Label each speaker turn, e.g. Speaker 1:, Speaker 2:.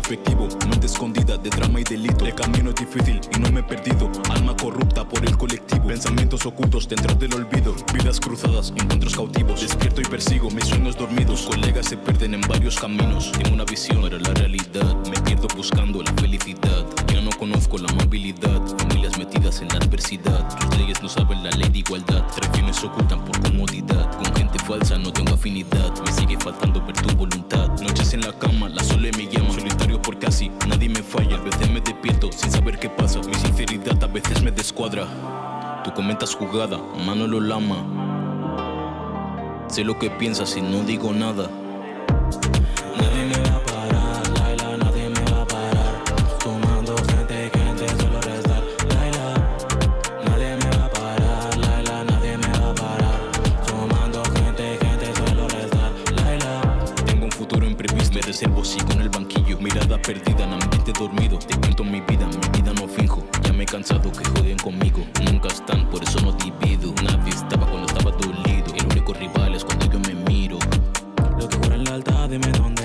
Speaker 1: introspectivo, mente escondida de drama y delito. El camino es difícil y no me he perdido. Alma corrupta por el colectivo, pensamientos ocultos dentro del olvido. Vidas cruzadas, encuentros cautivos. Despierto y persigo mis sueños dormidos. Colegas se pierden en varios caminos. Tengo una visión para la realidad. Me pierdo buscando la felicidad. Ya no conozco la amabilidad. Familias metidas en la adversidad. Tus leyes no saben la ley de igualdad. Traiciones se ocultan por comodidad. Con gente falsa no tengo afinidad. Me sigue faltando ver tu voluntad. Noches en la cama, la sole me llama. Solitario por casi nadie me falla. A veces me despierto sin saber qué pasa. Mi sinceridad a veces me descuadra. Tú comentas jugada, Manolo Lama. Sé lo que piensas y no digo nada.
Speaker 2: Nadie me va a parar, Laila, nadie me va a parar. Sumando gente, solo restar, Laila. Nadie me va a parar, Laila, nadie me va a parar. Sumando gente, solo restar, Laila.
Speaker 1: Tengo un futuro imprevisto, me reservo sí con el banquillo. Mirada perdida en ambiente dormido. Te cuento mi vida no finjo. Ya me he cansado que joden conmigo. Nunca están, por eso no divido. Nadie estaba cuando estaba dolido. El único rival es cuando yo me miro.
Speaker 2: Lo que jura en lealtad, dime dónde